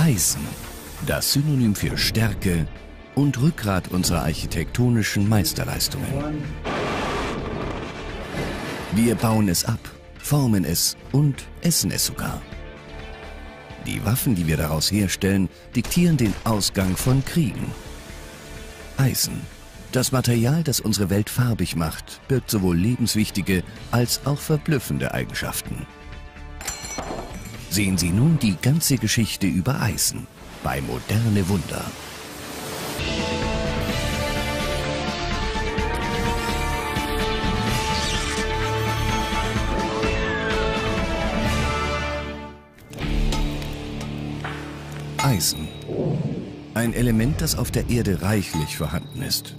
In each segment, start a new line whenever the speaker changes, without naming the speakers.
Eisen, das Synonym für Stärke und Rückgrat unserer architektonischen Meisterleistungen. Wir bauen es ab, formen es und essen es sogar. Die Waffen, die wir daraus herstellen, diktieren den Ausgang von Kriegen. Eisen, das Material, das unsere Welt farbig macht, birgt sowohl lebenswichtige als auch verblüffende Eigenschaften. Sehen Sie nun die ganze Geschichte über Eisen bei Moderne Wunder. Eisen. Ein Element, das auf der Erde reichlich vorhanden ist.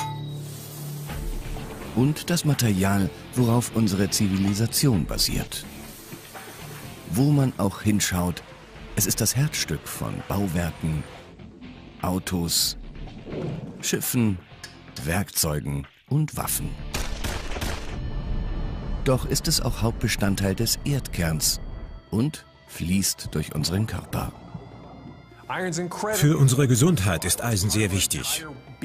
Und das Material, worauf unsere Zivilisation basiert. Wo man auch hinschaut, es ist das Herzstück von Bauwerken, Autos, Schiffen, Werkzeugen und Waffen. Doch ist es auch Hauptbestandteil des Erdkerns und fließt durch unseren Körper.
Für unsere Gesundheit ist Eisen sehr wichtig.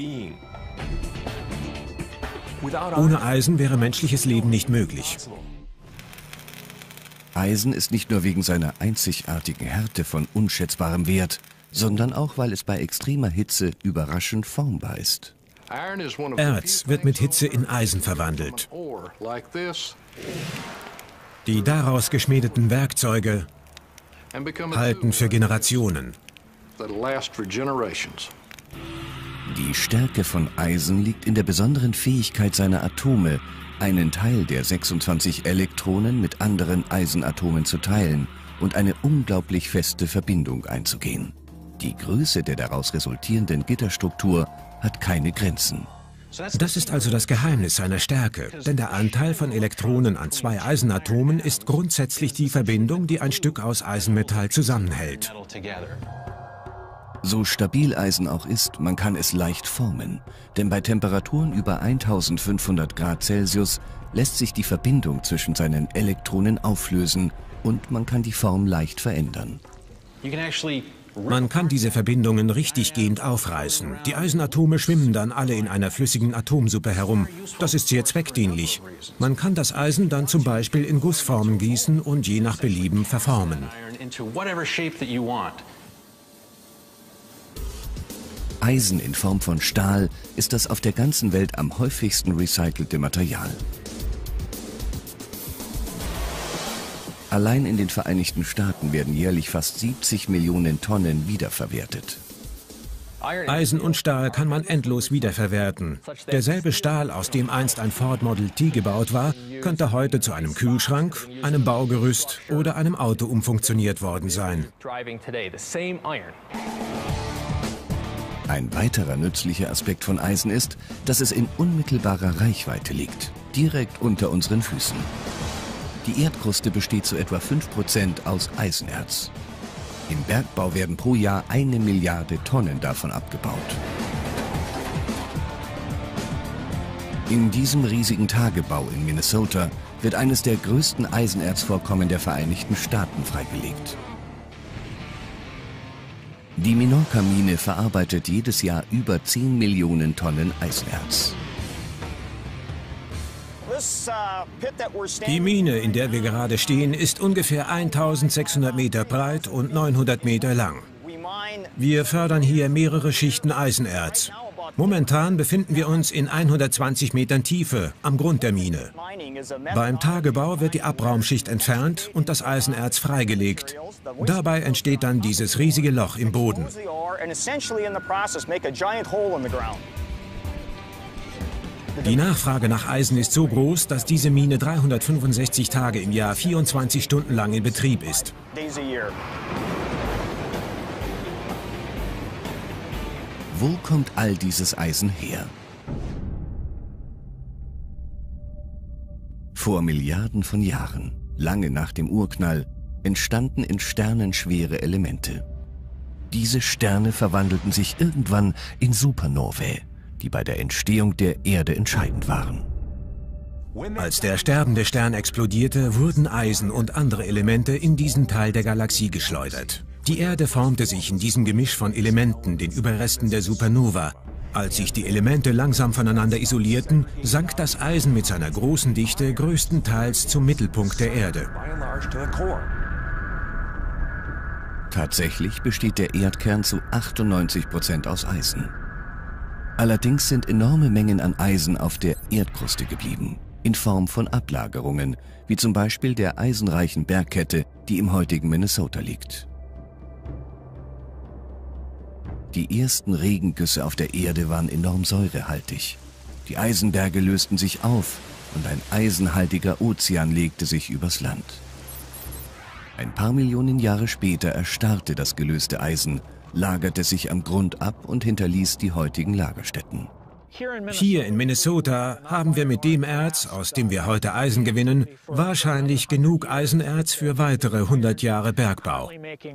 Ohne Eisen wäre menschliches Leben nicht möglich.
Eisen ist nicht nur wegen seiner einzigartigen Härte von unschätzbarem Wert, sondern auch, weil es bei extremer Hitze überraschend formbar ist.
Erz wird mit Hitze in Eisen verwandelt. Die daraus geschmiedeten Werkzeuge halten für Generationen.
Die Stärke von Eisen liegt in der besonderen Fähigkeit seiner Atome, einen Teil der 26 Elektronen mit anderen Eisenatomen zu teilen und eine unglaublich feste Verbindung einzugehen. Die Größe der daraus resultierenden Gitterstruktur hat keine Grenzen.
Das ist also das Geheimnis seiner Stärke, denn der Anteil von Elektronen an zwei Eisenatomen ist grundsätzlich die Verbindung, die ein Stück aus Eisenmetall zusammenhält.
So stabil Eisen auch ist, man kann es leicht formen, denn bei Temperaturen über 1500 Grad Celsius lässt sich die Verbindung zwischen seinen Elektronen auflösen und man kann die Form leicht verändern.
Man kann diese Verbindungen richtiggehend aufreißen. Die Eisenatome schwimmen dann alle in einer flüssigen Atomsuppe herum. Das ist sehr zweckdienlich. Man kann das Eisen dann zum Beispiel in Gussformen gießen und je nach Belieben verformen.
Eisen in Form von Stahl ist das auf der ganzen Welt am häufigsten recycelte Material. Allein in den Vereinigten Staaten werden jährlich fast 70 Millionen Tonnen wiederverwertet.
Eisen und Stahl kann man endlos wiederverwerten. Derselbe Stahl, aus dem einst ein Ford Model T gebaut war, könnte heute zu einem Kühlschrank, einem Baugerüst oder einem Auto umfunktioniert worden sein.
Ein weiterer nützlicher Aspekt von Eisen ist, dass es in unmittelbarer Reichweite liegt, direkt unter unseren Füßen. Die Erdkruste besteht zu etwa 5% aus Eisenerz. Im Bergbau werden pro Jahr 1 Milliarde Tonnen davon abgebaut. In diesem riesigen Tagebau in Minnesota wird eines der größten Eisenerzvorkommen der Vereinigten Staaten freigelegt. Die Minorca-Mine verarbeitet jedes Jahr über 10 Millionen Tonnen Eisenerz.
Die Mine, in der wir gerade stehen, ist ungefähr 1600 Meter breit und 900 Meter lang. Wir fördern hier mehrere Schichten Eisenerz. Momentan befinden wir uns in 120 Metern Tiefe am Grund der Mine. Beim Tagebau wird die Abraumschicht entfernt und das Eisenerz freigelegt. Dabei entsteht dann dieses riesige Loch im Boden. Die Nachfrage nach Eisen ist so groß, dass diese Mine 365 Tage im Jahr 24 Stunden lang in Betrieb ist.
Wo kommt all dieses Eisen her? Vor Milliarden von Jahren, lange nach dem Urknall, entstanden in Sternen schwere Elemente. Diese Sterne verwandelten sich irgendwann in Supernovae, die bei der Entstehung der Erde entscheidend waren.
Als der sterbende Stern explodierte, wurden Eisen und andere Elemente in diesen Teil der Galaxie geschleudert. Die Erde formte sich in diesem Gemisch von Elementen, den Überresten der Supernova. Als sich die Elemente langsam voneinander isolierten, sank das Eisen mit seiner großen Dichte größtenteils zum Mittelpunkt der Erde.
Tatsächlich besteht der Erdkern zu 98% aus Eisen. Allerdings sind enorme Mengen an Eisen auf der Erdkruste geblieben, in Form von Ablagerungen, wie zum Beispiel der eisenreichen Bergkette, die im heutigen Minnesota liegt. Die ersten Regengüsse auf der Erde waren enorm säurehaltig. Die Eisenberge lösten sich auf und ein eisenhaltiger Ozean legte sich übers Land. Ein paar Millionen Jahre später erstarrte das gelöste Eisen, lagerte sich am Grund ab und hinterließ die heutigen Lagerstätten.
Hier in Minnesota haben wir mit dem Erz, aus dem wir heute Eisen gewinnen, wahrscheinlich genug Eisenerz für weitere 100 Jahre Bergbau.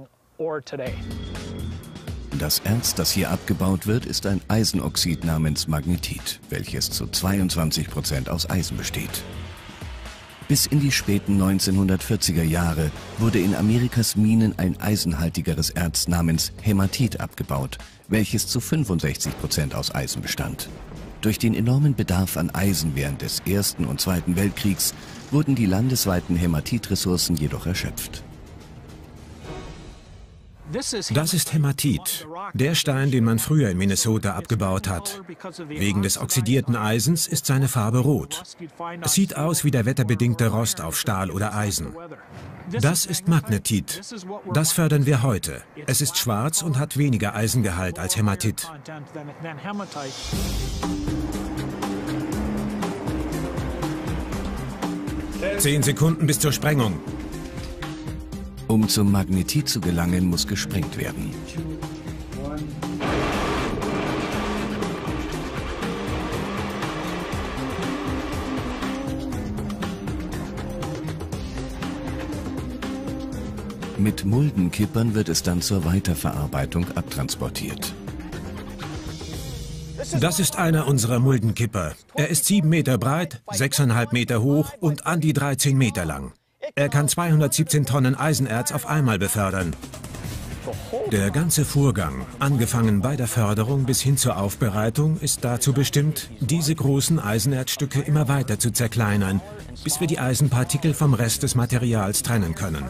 Das Erz, das hier abgebaut wird, ist ein Eisenoxid namens Magnetit, welches zu 22% aus Eisen besteht. Bis in die späten 1940er Jahre wurde in Amerikas Minen ein eisenhaltigeres Erz namens Hämatit abgebaut, welches zu 65% aus Eisen bestand. Durch den enormen Bedarf an Eisen während des Ersten und Zweiten Weltkriegs wurden die landesweiten Hämatitressourcen jedoch erschöpft.
Das ist Hämatit, der Stein, den man früher in Minnesota abgebaut hat. Wegen des oxidierten Eisens ist seine Farbe rot. Es sieht aus wie der wetterbedingte Rost auf Stahl oder Eisen. Das ist Magnetit. Das fördern wir heute. Es ist schwarz und hat weniger Eisengehalt als Hämatit. Zehn Sekunden bis zur Sprengung.
Um zum Magnetit zu gelangen, muss gesprengt werden. Mit Muldenkippern wird es dann zur Weiterverarbeitung abtransportiert.
Das ist einer unserer Muldenkipper. Er ist 7 Meter breit, 6,5 Meter hoch und an die 13 Meter lang. Er kann 217 Tonnen Eisenerz auf einmal befördern. Der ganze Vorgang, angefangen bei der Förderung bis hin zur Aufbereitung, ist dazu bestimmt, diese großen Eisenerzstücke immer weiter zu zerkleinern, bis wir die Eisenpartikel vom Rest des Materials trennen können.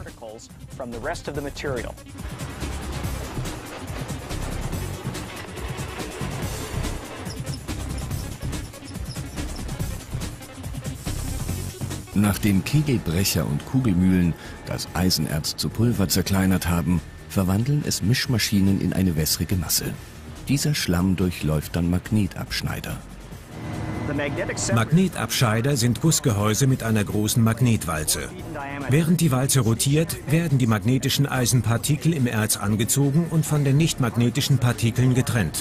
Nachdem Kegelbrecher und Kugelmühlen das Eisenerz zu Pulver zerkleinert haben, verwandeln es Mischmaschinen in eine wässrige Masse. Dieser Schlamm durchläuft dann Magnetabschneider.
Magnetabscheider sind Gussgehäuse mit einer großen Magnetwalze. Während die Walze rotiert, werden die magnetischen Eisenpartikel im Erz angezogen und von den nicht-magnetischen Partikeln getrennt.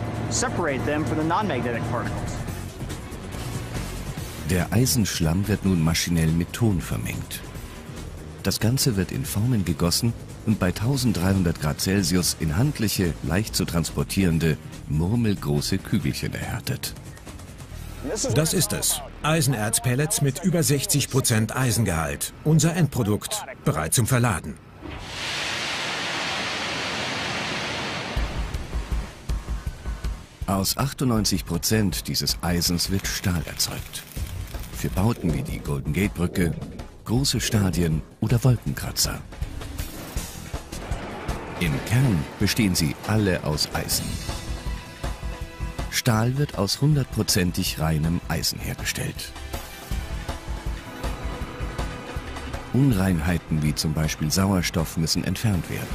Der Eisenschlamm wird nun maschinell mit Ton vermengt. Das Ganze wird in Formen gegossen und bei 1300 Grad Celsius in handliche, leicht zu transportierende, murmelgroße Kügelchen erhärtet.
Das ist es. Eisenerzpellets mit über 60% Eisengehalt. Unser Endprodukt, bereit zum Verladen.
Aus 98% dieses Eisens wird Stahl erzeugt. Für Bauten wie die Golden Gate Brücke, große Stadien oder Wolkenkratzer. Im Kern bestehen sie alle aus Eisen. Stahl wird aus 100%ig reinem Eisen hergestellt. Unreinheiten wie zum Beispiel Sauerstoff müssen entfernt werden.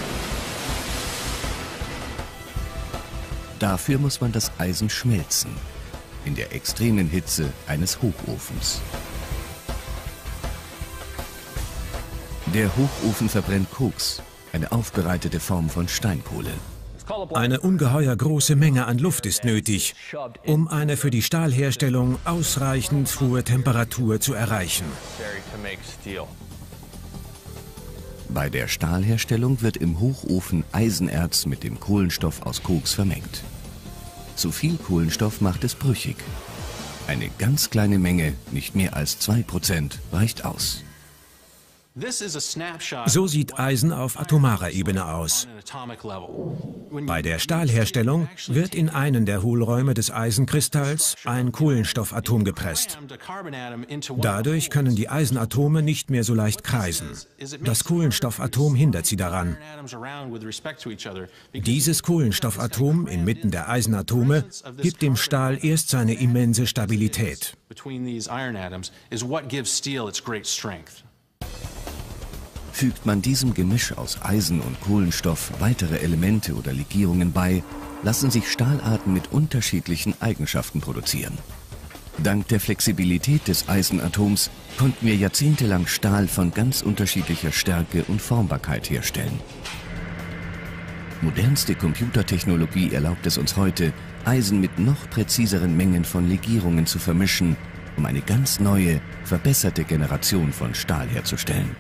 Dafür muss man das Eisen schmelzen, in der extremen Hitze eines Hochofens. Der Hochofen verbrennt Koks, eine aufbereitete Form von Steinkohle.
Eine ungeheuer große Menge an Luft ist nötig, um eine für die Stahlherstellung ausreichend hohe Temperatur zu erreichen.
Bei der Stahlherstellung wird im Hochofen Eisenerz mit dem Kohlenstoff aus Koks vermengt. Zu viel Kohlenstoff macht es brüchig. Eine ganz kleine Menge, nicht mehr als 2%, reicht aus.
So sieht Eisen auf atomarer Ebene aus. Bei der Stahlherstellung wird in einen der Hohlräume des Eisenkristalls ein Kohlenstoffatom gepresst. Dadurch können die Eisenatome nicht mehr so leicht kreisen. Das Kohlenstoffatom hindert sie daran. Dieses Kohlenstoffatom inmitten der Eisenatome gibt dem Stahl erst seine immense Stabilität.
Fügt man diesem Gemisch aus Eisen und Kohlenstoff weitere Elemente oder Legierungen bei, lassen sich Stahlarten mit unterschiedlichen Eigenschaften produzieren. Dank der Flexibilität des Eisenatoms konnten wir jahrzehntelang Stahl von ganz unterschiedlicher Stärke und Formbarkeit herstellen. Modernste Computertechnologie erlaubt es uns heute, Eisen mit noch präziseren Mengen von Legierungen zu vermischen, um eine ganz neue, verbesserte Generation von Stahl herzustellen.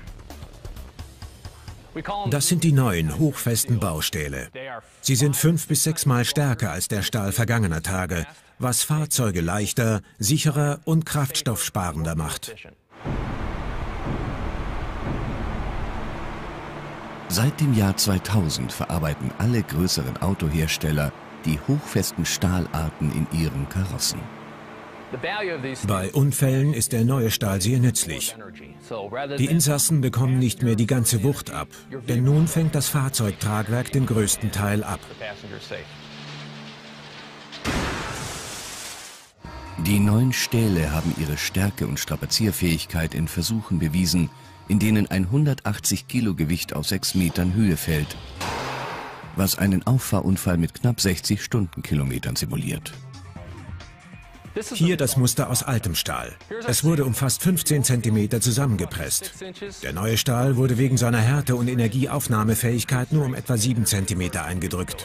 Das sind die neuen, hochfesten Baustähle. Sie sind 5- bis 6-mal stärker als der Stahl vergangener Tage, was Fahrzeuge leichter, sicherer und kraftstoffsparender macht.
Seit dem Jahr 2000 verarbeiten alle größeren Autohersteller die hochfesten Stahlarten in ihren Karossen.
Bei Unfällen ist der neue Stahl sehr nützlich. Die Insassen bekommen nicht mehr die ganze Wucht ab, denn nun fängt das Fahrzeugtragwerk den größten Teil ab.
Die neuen Stähle haben ihre Stärke und Strapazierfähigkeit in Versuchen bewiesen, in denen ein 180 Kilo Gewicht auf 6 Metern Höhe fällt, was einen Auffahrunfall mit knapp 60 Stundenkilometern simuliert.
Hier das Muster aus altem Stahl. Es wurde um fast 15 cm zusammengepresst. Der neue Stahl wurde wegen seiner Härte und Energieaufnahmefähigkeit nur um etwa 7 cm eingedrückt.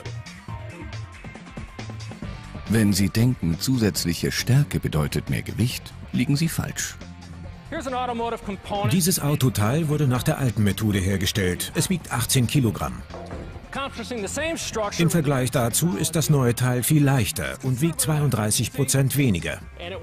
Wenn Sie denken, zusätzliche Stärke bedeutet mehr Gewicht, liegen Sie falsch.
Dieses Autoteil wurde nach der alten Methode hergestellt. Es wiegt 18 Kilogramm. Im Vergleich dazu ist das neue Teil viel leichter und wiegt 32% weniger.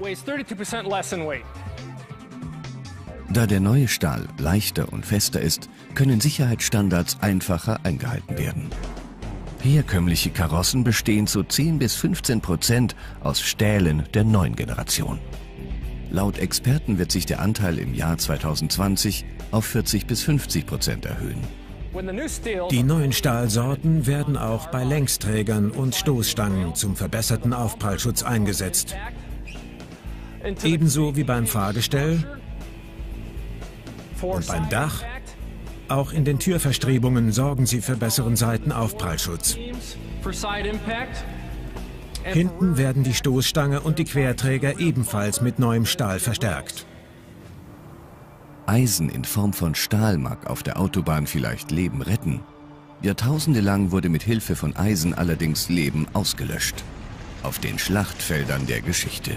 Da der neue Stahl leichter und fester ist, können Sicherheitsstandards einfacher eingehalten werden. Herkömmliche Karossen bestehen zu 10 bis 15% aus Stählen der neuen Generation. Laut Experten wird sich der Anteil im Jahr 2020 auf 40 bis 50% erhöhen.
Die neuen Stahlsorten werden auch bei Längsträgern und Stoßstangen zum verbesserten Aufprallschutz eingesetzt. Ebenso wie beim Fahrgestell und beim Dach. Auch in den Türverstrebungen sorgen sie für besseren Seitenaufprallschutz. Hinten werden die Stoßstange und die Querträger ebenfalls mit neuem Stahl verstärkt.
Eisen in Form von Stahl mag auf der Autobahn vielleicht Leben retten. Jahrtausende lang wurde mit Hilfe von Eisen allerdings Leben ausgelöscht. Auf den Schlachtfeldern der Geschichte.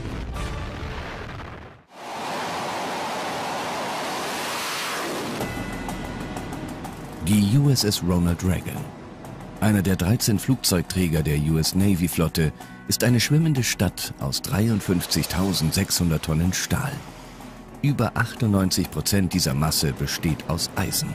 Die USS Ronald Reagan, einer der 13 Flugzeugträger der US Navy Flotte, ist eine schwimmende Stadt aus 53.600 Tonnen Stahl. Über 98% dieser Masse besteht aus Eisen.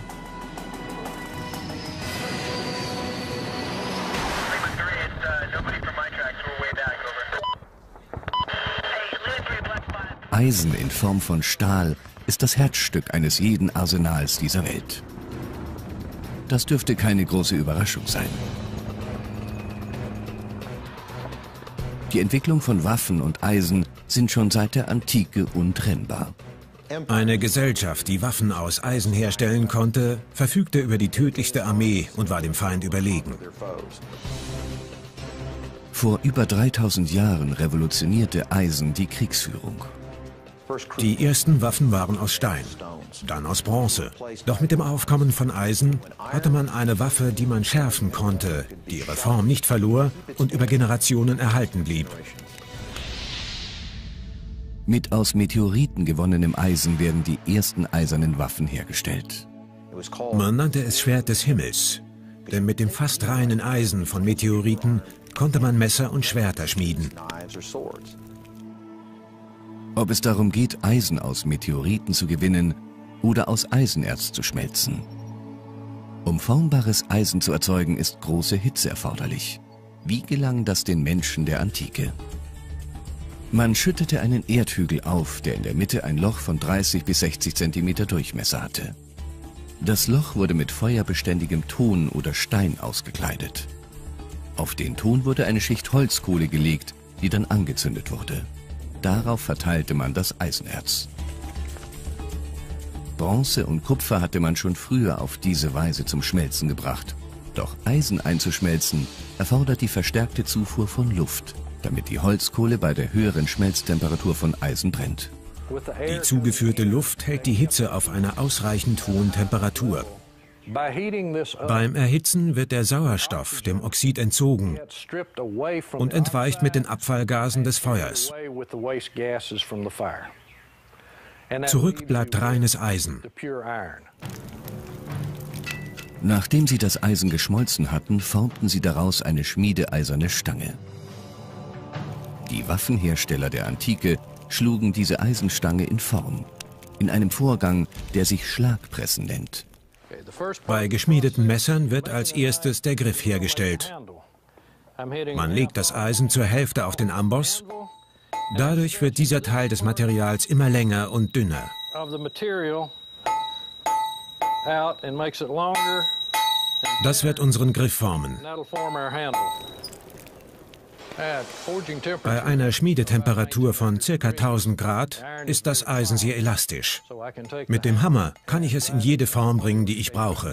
Eisen in Form von Stahl ist das Herzstück eines jeden Arsenals dieser Welt. Das dürfte keine große Überraschung sein. Die Entwicklung von Waffen und Eisen sind schon seit der Antike untrennbar.
Eine Gesellschaft, die Waffen aus Eisen herstellen konnte, verfügte über die tödlichste Armee und war dem Feind überlegen.
Vor über 3000 Jahren revolutionierte Eisen die Kriegsführung.
Die ersten Waffen waren aus Stein, dann aus Bronze. Doch mit dem Aufkommen von Eisen hatte man eine Waffe, die man schärfen konnte, die ihre Form nicht verlor und über Generationen erhalten blieb.
Mit aus Meteoriten gewonnenem Eisen werden die ersten eisernen Waffen hergestellt.
Man nannte es Schwert des Himmels, denn mit dem fast reinen Eisen von Meteoriten konnte man Messer und Schwerter schmieden.
Ob es darum geht, Eisen aus Meteoriten zu gewinnen oder aus Eisenerz zu schmelzen. Um formbares Eisen zu erzeugen, ist große Hitze erforderlich. Wie gelang das den Menschen der Antike? Man schüttete einen Erdhügel auf, der in der Mitte ein Loch von 30 bis 60 cm Durchmesser hatte. Das Loch wurde mit feuerbeständigem Ton oder Stein ausgekleidet. Auf den Ton wurde eine Schicht Holzkohle gelegt, die dann angezündet wurde. Darauf verteilte man das Eisenerz. Bronze und Kupfer hatte man schon früher auf diese Weise zum Schmelzen gebracht. Doch Eisen einzuschmelzen erfordert die verstärkte Zufuhr von Luft, damit die Holzkohle bei der höheren Schmelztemperatur von Eisen brennt.
Die zugeführte Luft hält die Hitze auf einer ausreichend hohen Temperatur. Beim Erhitzen wird der Sauerstoff dem Oxid entzogen und entweicht mit den Abfallgasen des Feuers. Zurück bleibt reines Eisen.
Nachdem sie das Eisen geschmolzen hatten, formten sie daraus eine schmiedeeiserne Stange. Die Waffenhersteller der Antike schlugen diese Eisenstange in Form, in einem Vorgang, der sich Schlagpressen nennt.
Bei geschmiedeten Messern wird als erstes der Griff hergestellt. Man legt das Eisen zur Hälfte auf den Amboss. Dadurch wird dieser Teil des Materials immer länger und dünner. Das wird unseren Griff formen. Bei einer Schmiedetemperatur von ca. 1000 Grad ist das Eisen sehr elastisch. Mit dem Hammer kann ich es in jede Form bringen, die ich brauche.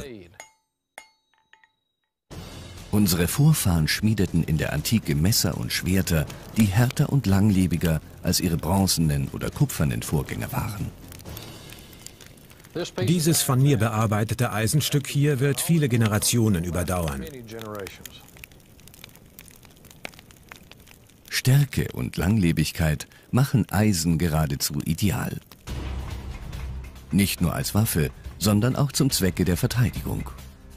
Unsere Vorfahren schmiedeten in der Antike Messer und Schwerter, die härter und langlebiger als ihre bronzenen oder kupfernen Vorgänger waren.
Dieses von mir bearbeitete Eisenstück hier wird viele Generationen überdauern.
Stärke und Langlebigkeit machen Eisen geradezu ideal. Nicht nur als Waffe, sondern auch zum Zwecke der Verteidigung.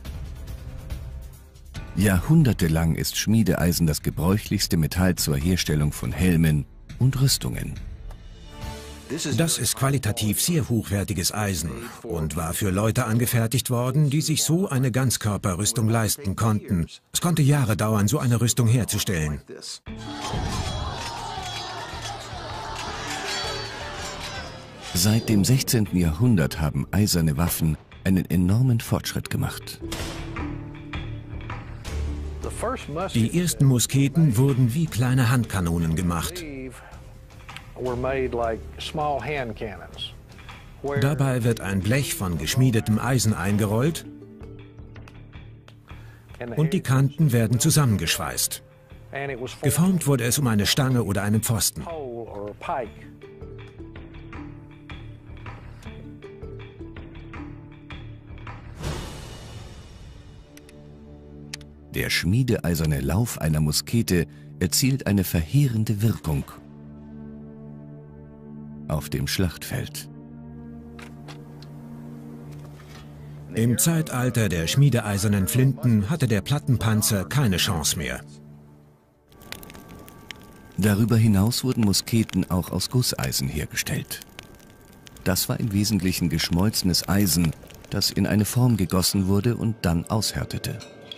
Jahrhundertelang ist Schmiedeeisen das gebräuchlichste Metall zur Herstellung von Helmen und Rüstungen.
Das ist qualitativ sehr hochwertiges Eisen und war für Leute angefertigt worden, die sich so eine Ganzkörperrüstung leisten konnten. Es konnte Jahre dauern, so eine Rüstung herzustellen.
Seit dem 16. Jahrhundert haben eiserne Waffen einen enormen Fortschritt gemacht.
Die ersten Musketen wurden wie kleine Handkanonen gemacht. Dabei wird ein Blech von geschmiedetem Eisen eingerollt und die Kanten werden zusammengeschweißt. Geformt wurde es um eine Stange oder einen Pfosten.
Der schmiedeeiserne Lauf einer Muskete erzielt eine verheerende Wirkung auf dem Schlachtfeld.
Im Zeitalter der schmiedeeisernen Flinten hatte der Plattenpanzer keine Chance mehr.
Darüber hinaus wurden Musketen auch aus Gusseisen hergestellt. Das war im Wesentlichen geschmolzenes Eisen, das in eine Form gegossen wurde und dann aushärtete.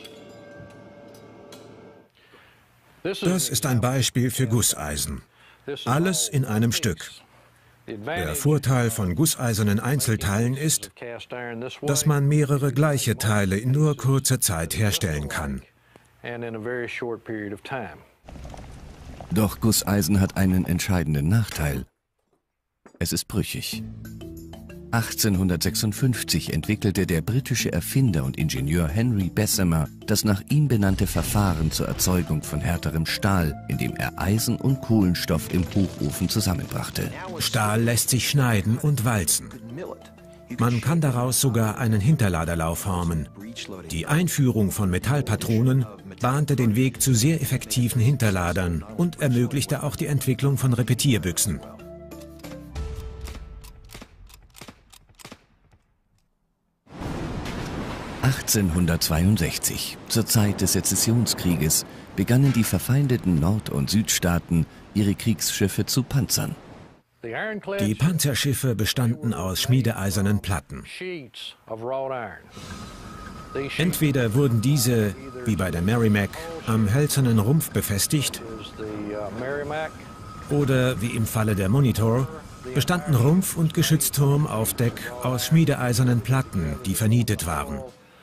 Das ist ein Beispiel für Gusseisen. Alles in einem Stück. Der Vorteil von gusseisernen Einzelteilen ist, dass man mehrere gleiche Teile in nur kurzer Zeit herstellen kann.
Doch Gusseisen hat einen entscheidenden Nachteil. Es ist brüchig. 1856 entwickelte der britische Erfinder und Ingenieur Henry Bessemer das nach ihm benannte Verfahren zur Erzeugung von härterem Stahl, indem er Eisen und Kohlenstoff im Hochofen zusammenbrachte.
Stahl lässt sich schneiden und walzen. Man kann daraus sogar einen Hinterladerlauf formen. Die Einführung von Metallpatronen bahnte den Weg zu sehr effektiven Hinterladern und ermöglichte auch die Entwicklung von Repetierbüchsen.
(1862), zur Zeit des Sezessionskrieges, begannen die verfeindeten Nord- und Südstaaten, ihre Kriegsschiffe zu panzern.
Die Panzerschiffe bestanden aus schmiedeeisernen Platten. Entweder wurden diese, wie bei der Merrimac, am hölzernen Rumpf befestigt, oder, wie im Falle der Monitor, bestanden Rumpf und Geschützturm auf Deck aus schmiedeeisernen Platten, die vernietet waren.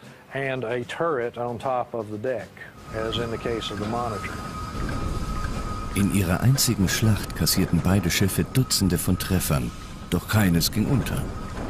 In ihrer einzigen Schlacht kassierten beide Schiffe Dutzende von Treffern, doch keines ging unter.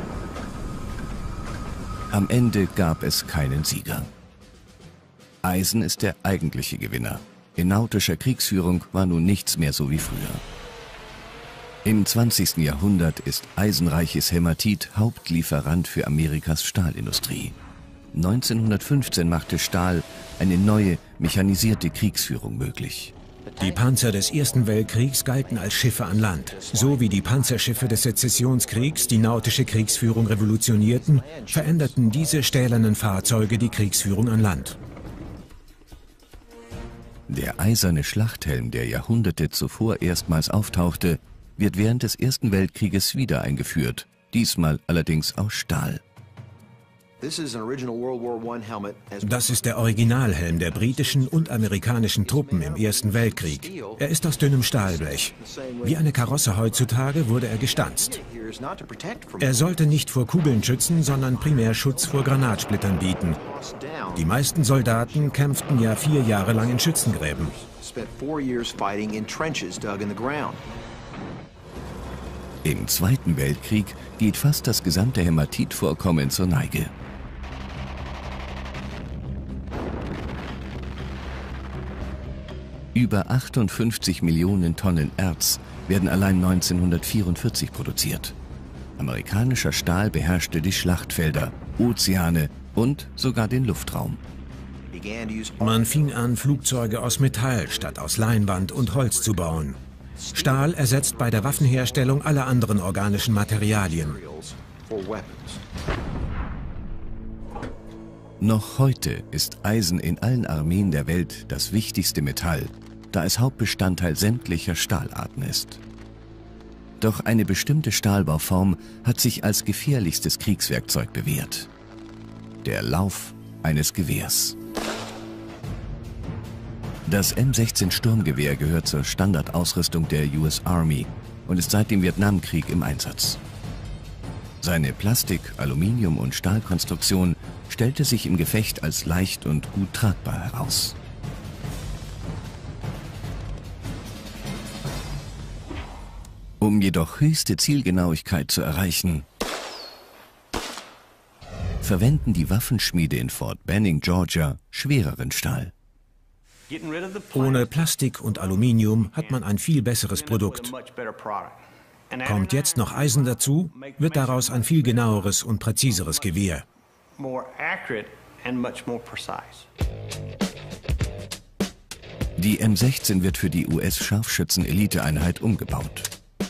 Am Ende gab es keinen Sieger. Eisen ist der eigentliche Gewinner. In nautischer Kriegsführung war nun nichts mehr so wie früher. Im 20. Jahrhundert ist eisenreiches Hämatit Hauptlieferant für Amerikas Stahlindustrie. 1915 machte Stahl eine neue, mechanisierte Kriegsführung möglich.
Die Panzer des Ersten Weltkriegs galten als Schiffe an Land. So wie die Panzerschiffe des Sezessionskriegs die nautische Kriegsführung revolutionierten, veränderten diese stählernen Fahrzeuge die Kriegsführung an Land.
Der eiserne Schlachthelm, der Jahrhunderte zuvor erstmals auftauchte, wird während des Ersten Weltkrieges wieder eingeführt, diesmal allerdings aus Stahl.
Das ist der Originalhelm der britischen und amerikanischen Truppen im Ersten Weltkrieg. Er ist aus dünnem Stahlblech. Wie eine Karosse heutzutage wurde er gestanzt. Er sollte nicht vor Kugeln schützen, sondern primär Schutz vor Granatsplittern bieten. Die meisten Soldaten kämpften ja 4 Jahre lang in Schützengräben.
Im Zweiten Weltkrieg geht fast das gesamte Hämatitvorkommen zur Neige. Über 58 Millionen Tonnen Erz werden allein 1944 produziert. Amerikanischer Stahl beherrschte die Schlachtfelder, Ozeane und sogar den Luftraum.
Man fing an, Flugzeuge aus Metall statt aus Leinwand und Holz zu bauen. Stahl ersetzt bei der Waffenherstellung alle anderen organischen Materialien.
Noch heute ist Eisen in allen Armeen der Welt das wichtigste Metall, da es Hauptbestandteil sämtlicher Stahlarten ist. Doch eine bestimmte Stahlbauform hat sich als gefährlichstes Kriegswerkzeug bewährt: der Lauf eines Gewehrs. Das M16 Sturmgewehr gehört zur Standardausrüstung der US Army und ist seit dem Vietnamkrieg im Einsatz. Seine Plastik-, Aluminium- und Stahlkonstruktion stellte sich im Gefecht als leicht und gut tragbar heraus. Um jedoch höchste Zielgenauigkeit zu erreichen, verwenden die Waffenschmiede in Fort Benning, Georgia, schwereren Stahl.
Ohne Plastik und Aluminium hat man ein viel besseres Produkt. Kommt jetzt noch Eisen dazu, wird daraus ein viel genaueres und präziseres Gewehr.
Die M16 wird für die US-Scharfschützen-Eliteeinheit umgebaut.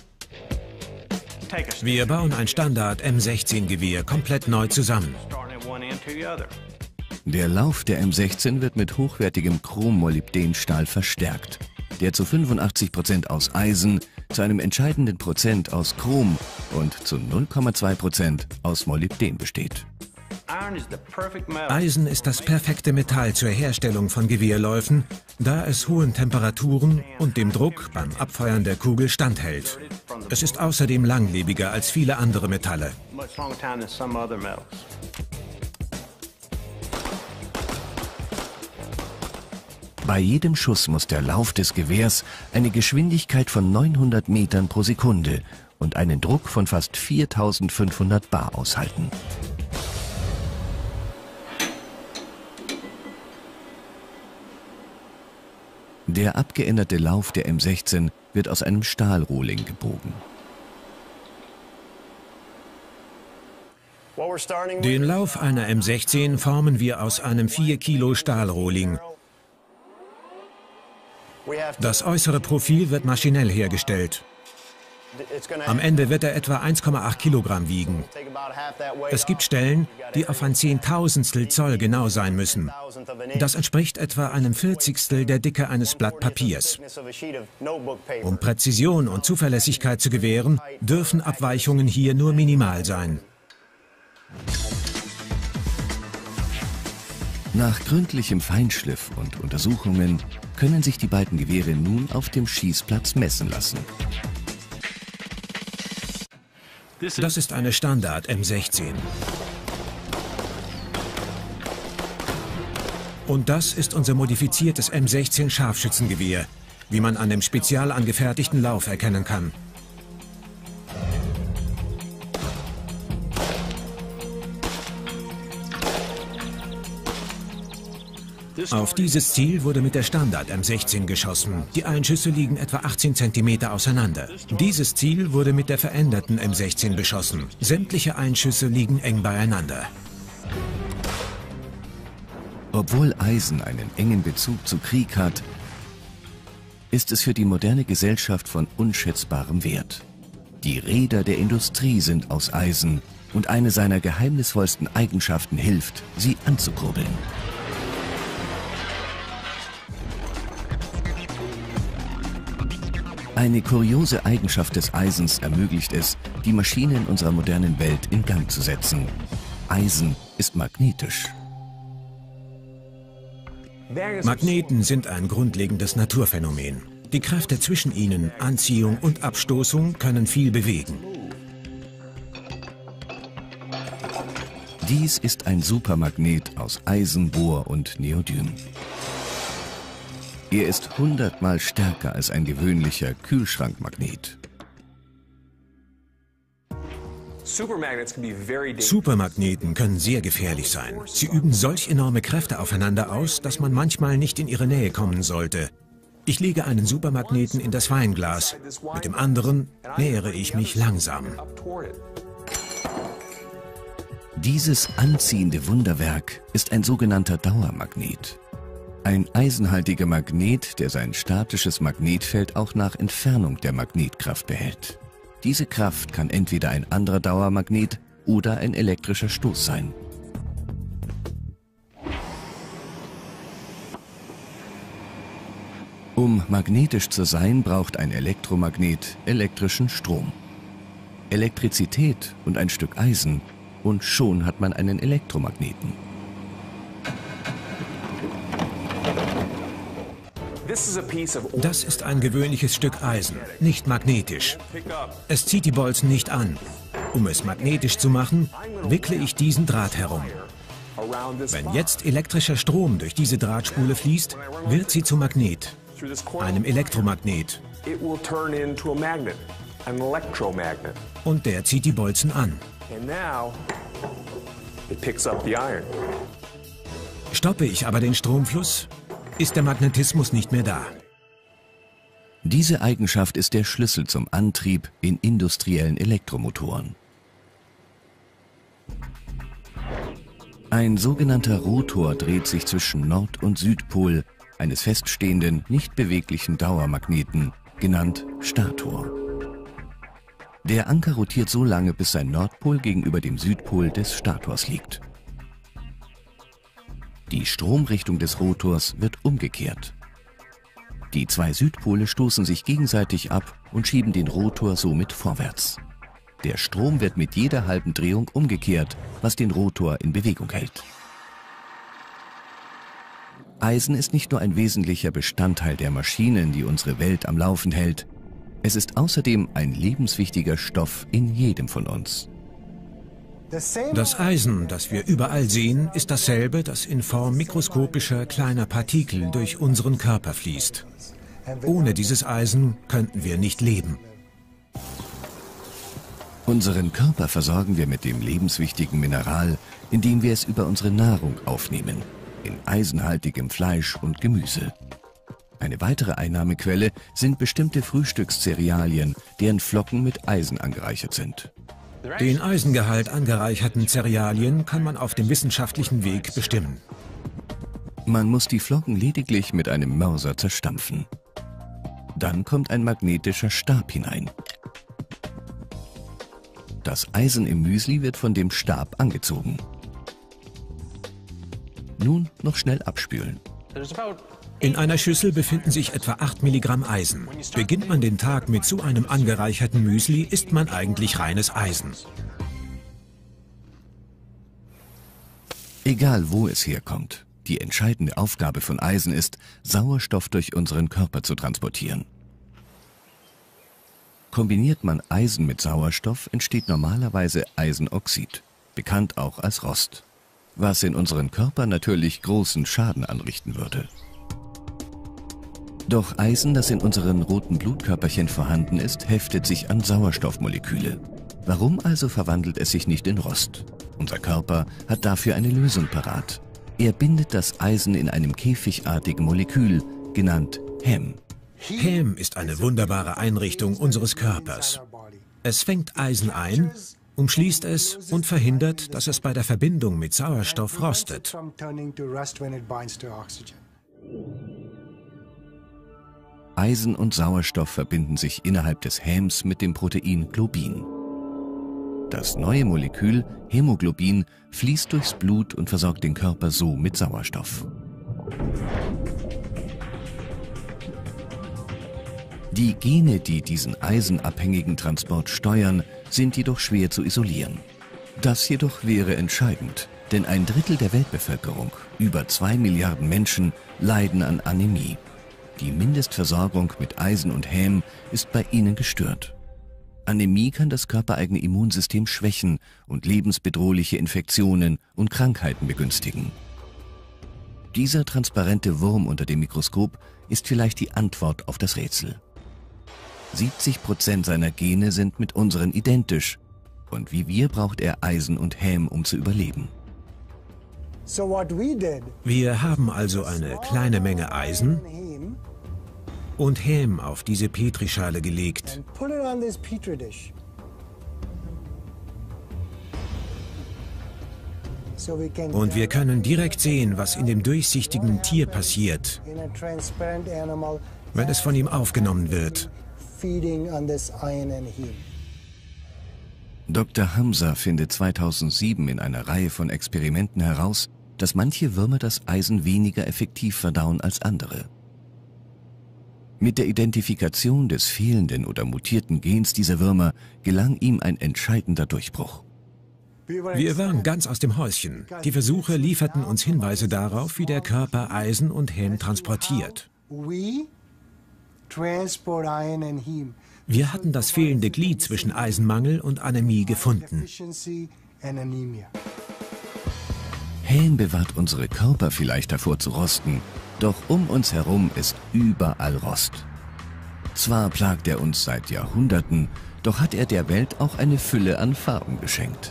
Wir bauen ein Standard-M16-Gewehr komplett neu zusammen.
Der Lauf der M16 wird mit hochwertigem Chrom-Molybdenstahl verstärkt, der zu 85% aus Eisen, zu einem entscheidenden Prozent aus Chrom und zu 0,2% aus Molybden besteht.
Eisen ist das perfekte Metall zur Herstellung von Gewehrläufen, da es hohen Temperaturen und dem Druck beim Abfeuern der Kugel standhält. Es ist außerdem langlebiger als viele andere Metalle.
Bei jedem Schuss muss der Lauf des Gewehrs eine Geschwindigkeit von 900 Metern pro Sekunde und einen Druck von fast 4500 Bar aushalten. Der abgeänderte Lauf der M16 wird aus einem Stahlrohling gebogen.
Den Lauf einer M16 formen wir aus einem 4 Kilo Stahlrohling. Das äußere Profil wird maschinell hergestellt. Am Ende wird er etwa 1,8 Kilogramm wiegen. Es gibt Stellen, die auf ein Zehntausendstel Zoll genau sein müssen. Das entspricht etwa einem Vierzigstel der Dicke eines Blatt Papiers. Um Präzision und Zuverlässigkeit zu gewähren, dürfen Abweichungen hier nur minimal sein.
Nach gründlichem Feinschliff und Untersuchungen können sich die beiden Gewehre nun auf dem Schießplatz messen lassen.
Das ist eine Standard M16. Und das ist unser modifiziertes M16 Scharfschützengewehr, wie man an dem spezial angefertigten Lauf erkennen kann. Auf dieses Ziel wurde mit der Standard M16 geschossen. Die Einschüsse liegen etwa 18 cm auseinander. Dieses Ziel wurde mit der veränderten M16 beschossen. Sämtliche Einschüsse liegen eng beieinander.
Obwohl Eisen einen engen Bezug zu Krieg hat, ist es für die moderne Gesellschaft von unschätzbarem Wert. Die Räder der Industrie sind aus Eisen und eine seiner geheimnisvollsten Eigenschaften hilft, sie anzukurbeln. Eine kuriose Eigenschaft des Eisens ermöglicht es, die Maschinen unserer modernen Welt in Gang zu setzen. Eisen ist magnetisch.
Magneten sind ein grundlegendes Naturphänomen. Die Kräfte zwischen ihnen, Anziehung und Abstoßung, können viel bewegen.
Dies ist ein Supermagnet aus Eisen, Bohr und Neodym. Er ist 100-mal stärker als ein gewöhnlicher Kühlschrankmagnet.
Supermagneten können sehr gefährlich sein. Sie üben solch enorme Kräfte aufeinander aus, dass man manchmal nicht in ihre Nähe kommen sollte. Ich lege einen Supermagneten in das Weinglas. Mit dem anderen nähere ich mich langsam.
Dieses anziehende Wunderwerk ist ein sogenannter Dauermagnet. Ein eisenhaltiger Magnet, der sein statisches Magnetfeld auch nach Entfernung der Magnetkraft behält. Diese Kraft kann entweder ein anderer Dauermagnet oder ein elektrischer Stoß sein. Um magnetisch zu sein, braucht ein Elektromagnet elektrischen Strom. Elektrizität und ein Stück Eisen und schon hat man einen Elektromagneten.
Das ist ein gewöhnliches Stück Eisen, nicht magnetisch. Es zieht die Bolzen nicht an. Um es magnetisch zu machen, wickle ich diesen Draht herum. Wenn jetzt elektrischer Strom durch diese Drahtspule fließt, wird sie zum Magnet, einem Elektromagnet. Und der zieht die Bolzen an. Stoppe ich aber den Stromfluss, ist der Magnetismus nicht mehr da.
Diese Eigenschaft ist der Schlüssel zum Antrieb in industriellen Elektromotoren. Ein sogenannter Rotor dreht sich zwischen Nord- und Südpol eines feststehenden, nicht beweglichen Dauermagneten, genannt Stator. Der Anker rotiert so lange, bis sein Nordpol gegenüber dem Südpol des Stators liegt. Die Stromrichtung des Rotors wird umgekehrt. Die zwei Südpole stoßen sich gegenseitig ab und schieben den Rotor somit vorwärts. Der Strom wird mit jeder halben Drehung umgekehrt, was den Rotor in Bewegung hält. Eisen ist nicht nur ein wesentlicher Bestandteil der Maschinen, die unsere Welt am Laufen hält. Es ist außerdem ein lebenswichtiger Stoff in jedem von uns.
Das Eisen, das wir überall sehen, ist dasselbe, das in Form mikroskopischer kleiner Partikel durch unseren Körper fließt. Ohne dieses Eisen könnten wir nicht leben.
Unseren Körper versorgen wir mit dem lebenswichtigen Mineral, indem wir es über unsere Nahrung aufnehmen, in eisenhaltigem Fleisch und Gemüse. Eine weitere Einnahmequelle sind bestimmte Frühstückscerealien, deren Flocken mit Eisen angereichert sind.
Den Eisengehalt angereicherten Cerealien kann man auf dem wissenschaftlichen Weg bestimmen.
Man muss die Flocken lediglich mit einem Mörser zerstampfen. Dann kommt ein magnetischer Stab hinein. das Eisen im Müsli wird von dem Stab angezogen. Nun noch schnell abspülen.
In einer Schüssel befinden sich etwa 8 Milligramm Eisen. Beginnt man den Tag mit so einem angereicherten Müsli, isst man eigentlich reines Eisen.
Egal wo es herkommt, die entscheidende Aufgabe von Eisen ist, Sauerstoff durch unseren Körper zu transportieren. Kombiniert man Eisen mit Sauerstoff, entsteht normalerweise Eisenoxid, bekannt auch als Rost, was in unseren Körper natürlich großen Schaden anrichten würde. Doch Eisen, das in unseren roten Blutkörperchen vorhanden ist, heftet sich an Sauerstoffmoleküle. Warum also verwandelt es sich nicht in Rost? Unser Körper hat dafür eine Lösung parat. Er bindet das Eisen in einem käfigartigen Molekül, genannt Hem.
Hem ist eine wunderbare Einrichtung unseres Körpers. Es fängt Eisen ein, umschließt es und verhindert, dass es bei der Verbindung mit Sauerstoff rostet.
Eisen und Sauerstoff verbinden sich innerhalb des Hems mit dem Protein Globin. Das neue Molekül, Hämoglobin, fließt durchs Blut und versorgt den Körper so mit Sauerstoff. Die Gene, die diesen eisenabhängigen Transport steuern, sind jedoch schwer zu isolieren. Das jedoch wäre entscheidend, denn 1/3 der Weltbevölkerung, über 2 Milliarden Menschen, leiden an Anämie. Die Mindestversorgung mit Eisen und Häm ist bei ihnen gestört. Anämie kann das körpereigene Immunsystem schwächen und lebensbedrohliche Infektionen und Krankheiten begünstigen. Dieser transparente Wurm unter dem Mikroskop ist vielleicht die Antwort auf das Rätsel. 70% seiner Gene sind mit unseren identisch. Und wie wir braucht er Eisen und Häm, um zu überleben.
Wir haben also eine kleine Menge Eisen und Häm auf diese Petrischale gelegt. Und wir können direkt sehen, was in dem durchsichtigen Tier passiert, wenn es von ihm aufgenommen wird.
Dr. Hamza findet 2007 in einer Reihe von Experimenten heraus, dass manche Würmer das Eisen weniger effektiv verdauen als andere. Mit der Identifikation des fehlenden oder mutierten Gens dieser Würmer gelang ihm ein entscheidender Durchbruch.
Wir waren ganz aus dem Häuschen. Die Versuche lieferten uns Hinweise darauf, wie der Körper Eisen und Häm transportiert. Wir hatten das fehlende Glied zwischen Eisenmangel und Anämie gefunden.
Häm bewahrt unsere Körper vielleicht davor zu rosten, doch um uns herum ist überall Rost. Zwar plagt er uns seit Jahrhunderten, doch hat er der Welt auch eine Fülle an Farben geschenkt.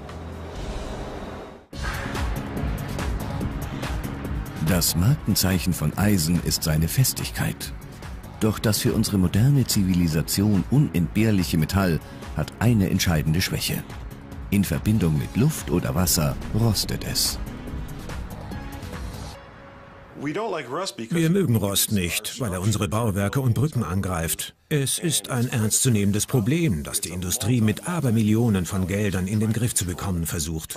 Das Markenzeichen von Eisen ist seine Festigkeit. Doch das für unsere moderne Zivilisation unentbehrliche Metall hat eine entscheidende Schwäche. In Verbindung mit Luft oder Wasser rostet es.
Wir mögen Rost nicht, weil er unsere Bauwerke und Brücken angreift. Es ist ein ernstzunehmendes Problem, das die Industrie mit Abermillionen von Geldern in den Griff zu bekommen versucht.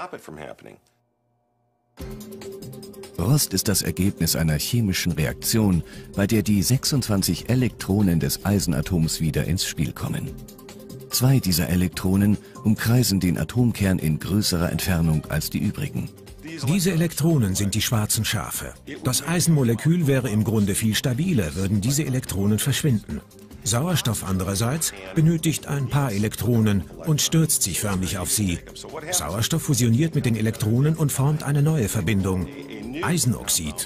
Rost ist das Ergebnis einer chemischen Reaktion, bei der die 26 Elektronen des Eisenatoms wieder ins Spiel kommen. 2 dieser Elektronen umkreisen den Atomkern in größerer Entfernung als die übrigen.
Diese Elektronen sind die schwarzen Schafe. Das Eisenmolekül wäre im Grunde viel stabiler, würden diese Elektronen verschwinden. Sauerstoff andererseits benötigt ein paar Elektronen und stürzt sich förmlich auf sie. Sauerstoff fusioniert mit den Elektronen und formt eine neue Verbindung, Eisenoxid.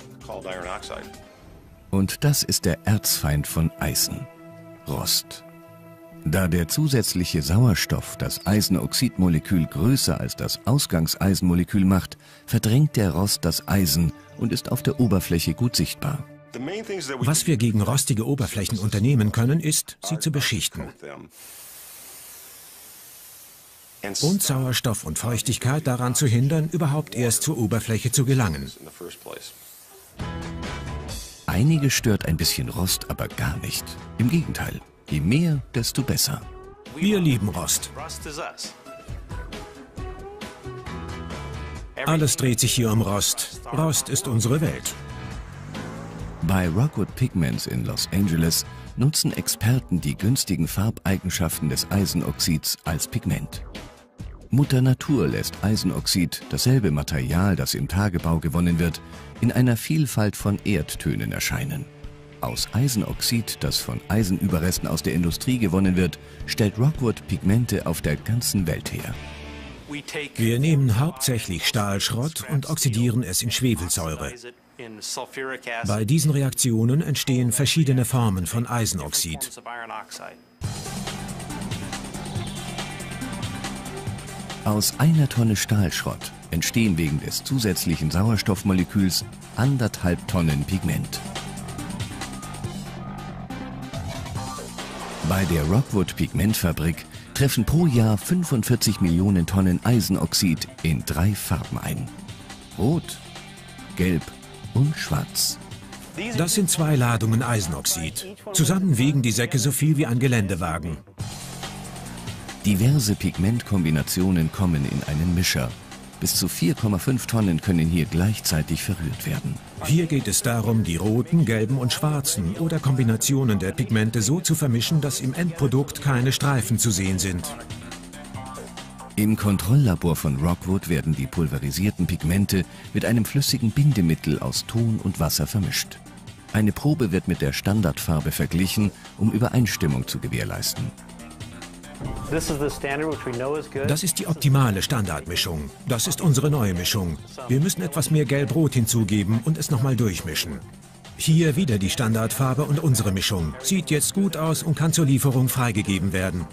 Und das ist der Erzfeind von Eisen, Rost. Da der zusätzliche Sauerstoff das Eisenoxidmolekül größer als das Ausgangseisenmolekül macht, verdrängt der Rost das Eisen und ist auf der Oberfläche gut sichtbar.
Was wir gegen rostige Oberflächen unternehmen können, ist, sie zu beschichten. Und Sauerstoff und Feuchtigkeit daran zu hindern, überhaupt erst zur Oberfläche zu gelangen.
Einige stört ein bisschen Rost aber gar nicht. Im Gegenteil, je mehr, desto besser.
Wir lieben Rost. Alles dreht sich hier um Rost. Rost ist unsere Welt.
Bei Rockwood Pigments in Los Angeles nutzen Experten die günstigen Farbeigenschaften des Eisenoxids als Pigment. Mutter Natur lässt Eisenoxid, dasselbe Material, das im Tagebau gewonnen wird, in einer Vielfalt von Erdtönen erscheinen. Aus Eisenoxid, das von Eisenüberresten aus der Industrie gewonnen wird, stellt Rockwood Pigmente auf der ganzen Welt her.
Wir nehmen hauptsächlich Stahlschrott und oxidieren es in Schwefelsäure. Bei diesen Reaktionen entstehen verschiedene Formen von Eisenoxid.
Aus einer Tonne Stahlschrott entstehen wegen des zusätzlichen Sauerstoffmoleküls 1,5 Tonnen Pigment. Bei der Rockwood Pigmentfabrik treffen pro Jahr 45 Millionen Tonnen Eisenoxid in 3 Farben ein: Rot, Gelb und Schwarz.
Das sind 2 Ladungen Eisenoxid. Zusammen wiegen die Säcke so viel wie ein Geländewagen.
Diverse Pigmentkombinationen kommen in einen Mischer. Bis zu 4,5 Tonnen können hier gleichzeitig verrührt werden.
Hier geht es darum, die roten, gelben und schwarzen oder Kombinationen der Pigmente so zu vermischen, dass im Endprodukt keine Streifen zu sehen sind.
Im Kontrolllabor von Rockwood werden die pulverisierten Pigmente mit einem flüssigen Bindemittel aus Ton und Wasser vermischt. Eine Probe wird mit der Standardfarbe verglichen, um Übereinstimmung zu gewährleisten.
Das ist die optimale Standardmischung. Das ist unsere neue Mischung. Wir müssen etwas mehr Gelb-Rot hinzugeben und es nochmal durchmischen. Hier wieder die Standardfarbe und unsere Mischung. Sieht jetzt gut aus und kann zur Lieferung freigegeben werden.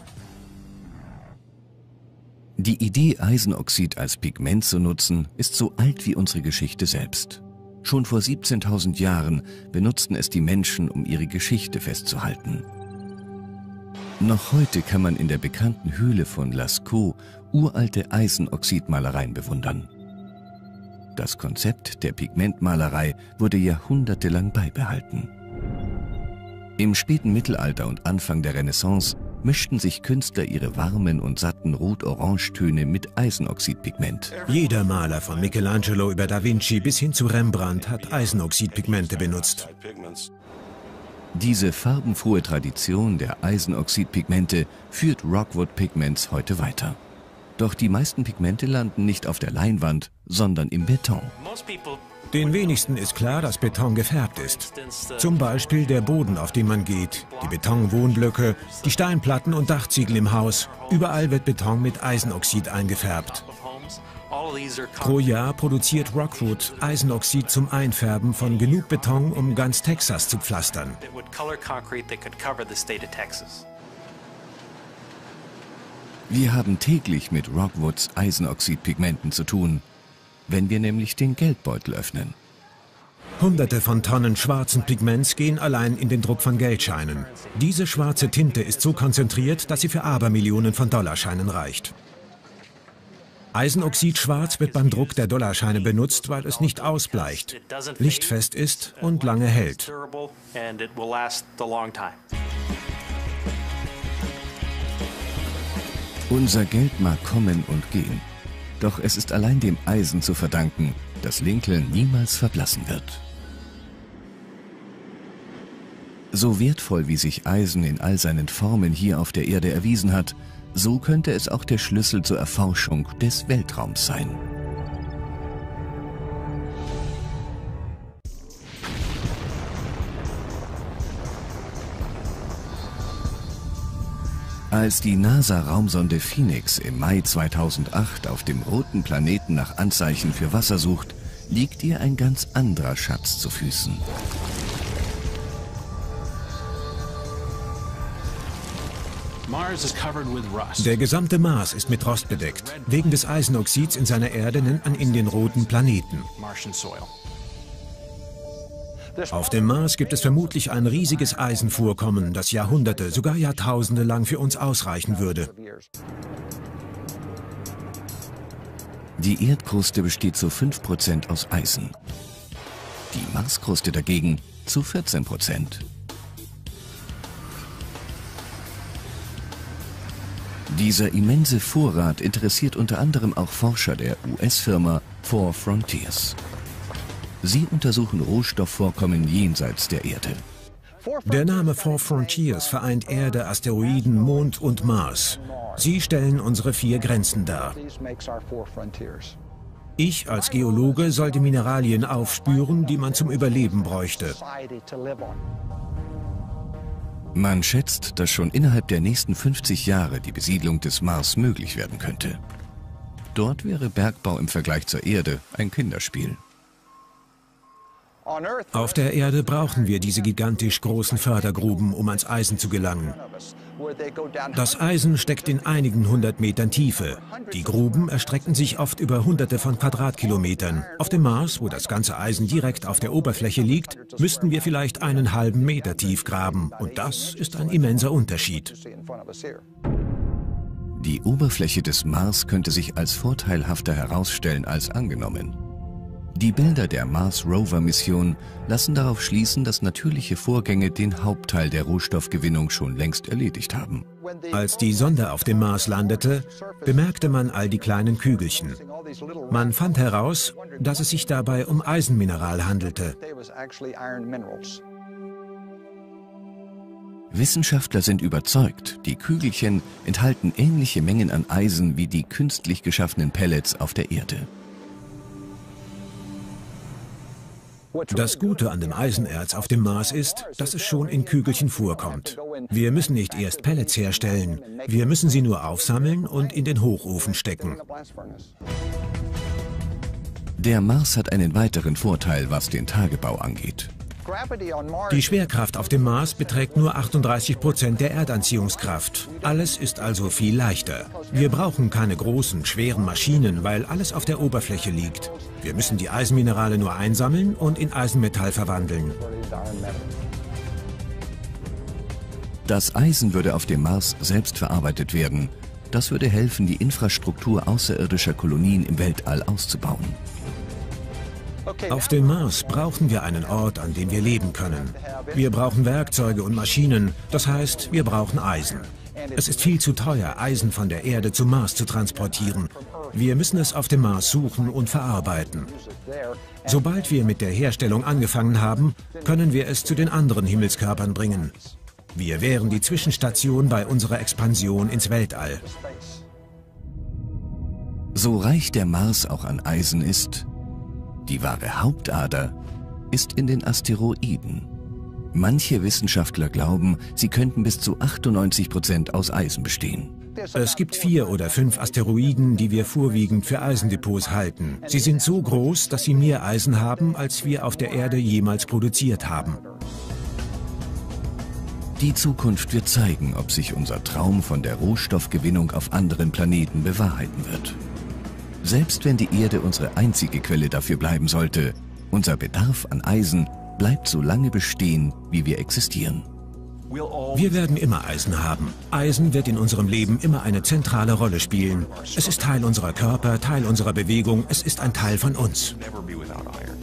Die Idee, Eisenoxid als Pigment zu nutzen, ist so alt wie unsere Geschichte selbst. Schon vor 17.000 Jahren benutzten es die Menschen, um ihre Geschichte festzuhalten. Noch heute kann man in der bekannten Höhle von Lascaux uralte Eisenoxidmalereien bewundern. Das Konzept der Pigmentmalerei wurde jahrhundertelang beibehalten. Im späten Mittelalter und Anfang der Renaissance mischten sich Künstler ihre warmen und satten Rot-Orange-Töne mit Eisenoxidpigment.
Jeder Maler von Michelangelo über Da Vinci bis hin zu Rembrandt hat Eisenoxidpigmente benutzt.
Diese farbenfrohe Tradition der Eisenoxidpigmente führt Rockwood Pigments heute weiter. Doch die meisten Pigmente landen nicht auf der Leinwand, sondern im Beton.
Den wenigsten ist klar, dass Beton gefärbt ist. Zum Beispiel der Boden, auf den man geht, die Betonwohnblöcke, die Steinplatten und Dachziegel im Haus. Überall wird Beton mit Eisenoxid eingefärbt. Pro Jahr produziert Rockwood Eisenoxid zum Einfärben von genug Beton, um ganz Texas zu pflastern.
Wir haben täglich mit Rockwoods Eisenoxidpigmenten zu tun, wenn wir nämlich den Geldbeutel öffnen.
Hunderte von Tonnen schwarzen Pigments gehen allein in den Druck von Geldscheinen. Diese schwarze Tinte ist so konzentriert, dass sie für Abermillionen von Dollarscheinen reicht. Eisenoxid schwarz wird beim Druck der Dollarscheine benutzt, weil es nicht ausbleicht, lichtfest ist und lange hält.
Unser Geld mag kommen und gehen, doch es ist allein dem Eisen zu verdanken, dass Lincoln niemals verblassen wird. So wertvoll wie sich Eisen in all seinen Formen hier auf der Erde erwiesen hat, so könnte es auch der Schlüssel zur Erforschung des Weltraums sein. Als die NASA-Raumsonde Phoenix im Mai 2008 auf dem roten Planeten nach Anzeichen für Wasser sucht, liegt ihr ein ganz anderer Schatz zu Füßen.
Der gesamte Mars ist mit Rost bedeckt. Wegen des Eisenoxids in seiner Erde nennt man ihn den roten Planeten. Auf dem Mars gibt es vermutlich ein riesiges Eisenvorkommen, das Jahrhunderte, sogar Jahrtausende lang für uns ausreichen würde.
Die Erdkruste besteht zu 5% aus Eisen. Die Marskruste dagegen zu 14%. Dieser immense Vorrat interessiert unter anderem auch Forscher der US-Firma 4 Frontiers. Sie untersuchen Rohstoffvorkommen jenseits der Erde.
Der Name 4 Frontiers vereint Erde, Asteroiden, Mond und Mars. Sie stellen unsere 4 Grenzen dar. Ich als Geologe soll die Mineralien aufspüren, die man zum Überleben bräuchte.
Man schätzt, dass schon innerhalb der nächsten 50 Jahre die Besiedlung des Mars möglich werden könnte. Dort wäre Bergbau im Vergleich zur Erde ein Kinderspiel.
Auf der Erde brauchen wir diese gigantisch großen Fördergruben, um ans Eisen zu gelangen. Das Eisen steckt in einigen 100 Metern Tiefe. Die Gruben erstrecken sich oft über Hunderte von Quadratkilometern. Auf dem Mars, wo das ganze Eisen direkt auf der Oberfläche liegt, müssten wir vielleicht einen halben Meter tief graben. Und das ist ein immenser Unterschied.
Die Oberfläche des Mars könnte sich als vorteilhafter herausstellen als angenommen. Die Bilder der Mars-Rover-Mission lassen darauf schließen, dass natürliche Vorgänge den Hauptteil der Rohstoffgewinnung schon längst erledigt haben.
Als die Sonde auf dem Mars landete, bemerkte man all die kleinen Kügelchen. Man fand heraus, dass es sich dabei um Eisenmineral handelte.
Wissenschaftler sind überzeugt, die Kügelchen enthalten ähnliche Mengen an Eisen wie die künstlich geschaffenen Pellets auf der Erde.
Das Gute an dem Eisenerz auf dem Mars ist, dass es schon in Kügelchen vorkommt. Wir müssen nicht erst Pellets herstellen, wir müssen sie nur aufsammeln und in den Hochofen stecken.
Der Mars hat einen weiteren Vorteil, was den Tagebau angeht.
Die Schwerkraft auf dem Mars beträgt nur 38% der Erdanziehungskraft. Alles ist also viel leichter. Wir brauchen keine großen, schweren Maschinen, weil alles auf der Oberfläche liegt. Wir müssen die Eisenminerale nur einsammeln und in Eisenmetall verwandeln.
Das Eisen würde auf dem Mars selbst verarbeitet werden. Das würde helfen, die Infrastruktur außerirdischer Kolonien im Weltall auszubauen.
Auf dem Mars brauchen wir einen Ort, an dem wir leben können. Wir brauchen Werkzeuge und Maschinen, das heißt, wir brauchen Eisen. Es ist viel zu teuer, Eisen von der Erde zum Mars zu transportieren. Wir müssen es auf dem Mars suchen und verarbeiten. Sobald wir mit der Herstellung angefangen haben, können wir es zu den anderen Himmelskörpern bringen. Wir wären die Zwischenstation bei unserer Expansion ins Weltall.
So reich der Mars auch an Eisen ist, die wahre Hauptader ist in den Asteroiden. Manche Wissenschaftler glauben, sie könnten bis zu 98% aus Eisen bestehen.
Es gibt 4 oder 5 Asteroiden, die wir vorwiegend für Eisendepots halten. Sie sind so groß, dass sie mehr Eisen haben, als wir auf der Erde jemals produziert haben.
Die Zukunft wird zeigen, ob sich unser Traum von der Rohstoffgewinnung auf anderen Planeten bewahrheiten wird. Selbst wenn die Erde unsere einzige Quelle dafür bleiben sollte, unser Bedarf an Eisen bleibt so lange bestehen, wie wir existieren.
Wir werden immer Eisen haben. Eisen wird in unserem Leben immer eine zentrale Rolle spielen. Es ist Teil unserer Körper, Teil unserer Bewegung, es ist ein Teil von uns.